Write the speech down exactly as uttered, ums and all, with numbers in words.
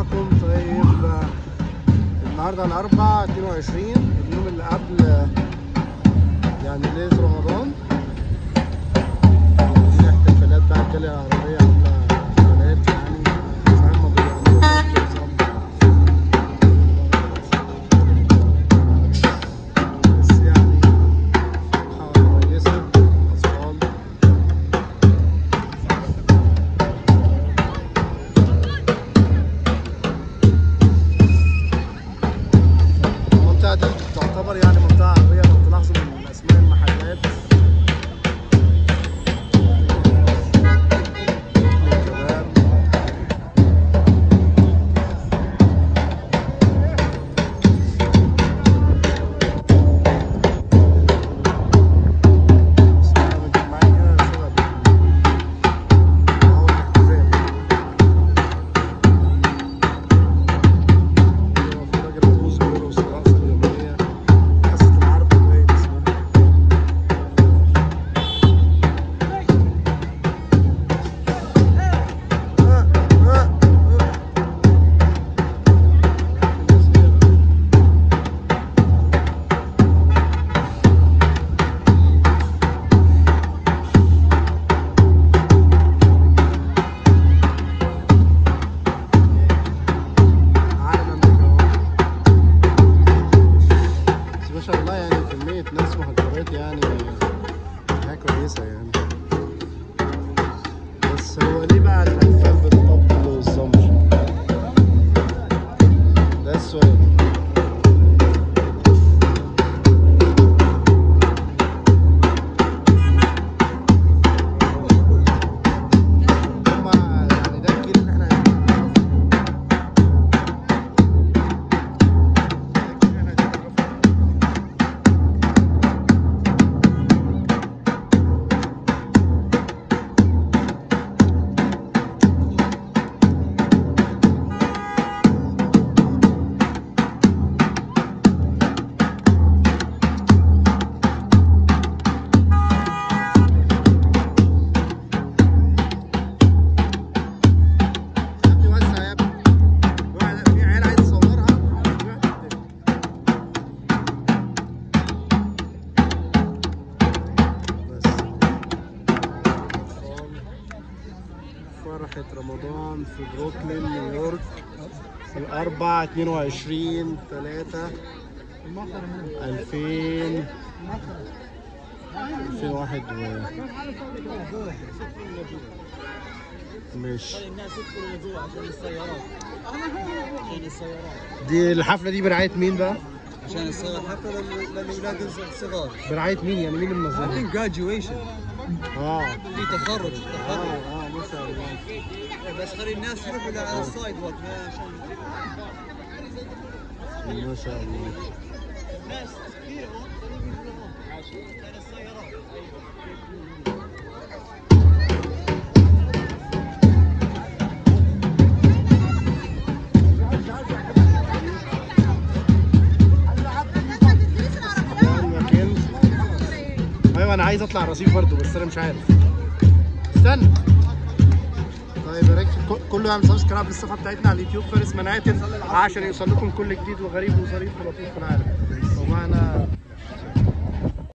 ازيكم؟ طيب النهارده الاربعاء اتنين وعشرين، اليوم اللي قبل يعني ليله رمضان. دي احتفالات بقى الجاليه العربيه عامله احتفالات يعني فاهمه بس يعني فرحه كويسه. اطفال المنطقه دي تعتبر يعني منطقه عربيه، لو تلاحظوا من اسماء المحلات ما شاء الله، يعني كمية ناس وحضارات يعني حاجة كويسة يعني. بس هو ليه بقى الألفان بالطبل والزمر؟ ده السؤال. هما يعني ده الجيل اللي احنا فرحة رمضان في بروكلين نيويورك الأربعاء اتنين وعشرين تلاتة ألفين ألفين وواحد و ماشي. دي الحفلة دي برعاية مين بقى؟ عشان يصير حفلة للأولاد الصغار. برعاية مين يعني؟ مين اللي منظمها؟ graduation. اه في تخرج تخرج. اه اه ما شاء الله. بس خلي الناس يروحوا على السايد وورك عشان ما شاء الله. الناس كثير على السيارات. ايوه انا عايز اطلع الرصيف برضو بس انا مش عارف. استنى. طيب يا ريت كله يعمل سبسكرايب للصفحه بتاعتنا على اليوتيوب فارس مناتن عشان يوصل لكم كل جديد وغريب وظريف ولطيف في العالم.